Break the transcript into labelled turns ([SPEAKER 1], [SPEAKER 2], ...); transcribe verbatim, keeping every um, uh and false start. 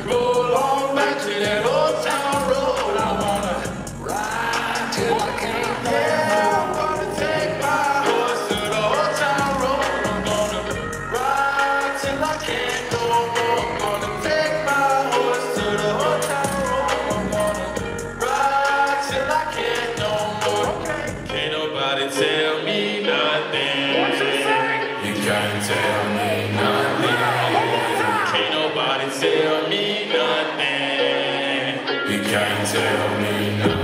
[SPEAKER 1] Roll on back to that old town road. I wanna ride till I can't. Yeah, I'm gonna take my horse to the old town road. I'm gonna ride till I can't no more. I'm gonna take my horse to the old town road. I'm gonna ride till I can't no more. Can't nobody tell me nothing. You can't tell me nothing. Can't nobody tell me nothing. You can't tell me nothing.